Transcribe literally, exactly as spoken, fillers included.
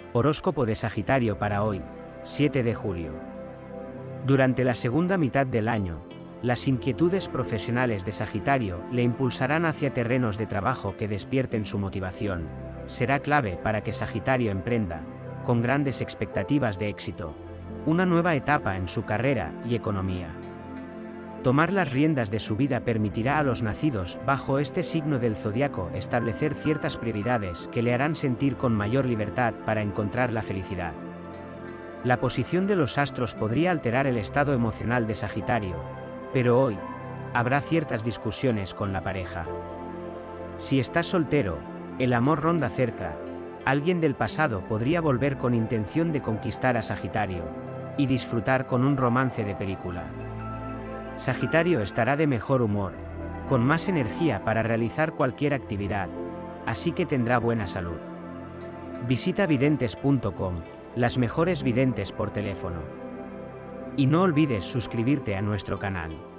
Horóscopo de Sagitario para hoy, siete de julio. Durante la segunda mitad del año, las inquietudes profesionales de Sagitario le impulsarán hacia terrenos de trabajo que despierten su motivación. Será clave para que Sagitario emprenda, con grandes expectativas de éxito, una nueva etapa en su carrera y economía. Tomar las riendas de su vida permitirá a los nacidos bajo este signo del zodiaco establecer ciertas prioridades que le harán sentir con mayor libertad para encontrar la felicidad. La posición de los astros podría alterar el estado emocional de Sagitario, pero hoy habrá ciertas discusiones con la pareja. Si estás soltero, el amor ronda cerca, alguien del pasado podría volver con intención de conquistar a Sagitario y disfrutar con un romance de película. Sagitario estará de mejor humor, con más energía para realizar cualquier actividad, así que tendrá buena salud. Visita videntes punto com, las mejores videntes por teléfono. Y no olvides suscribirte a nuestro canal.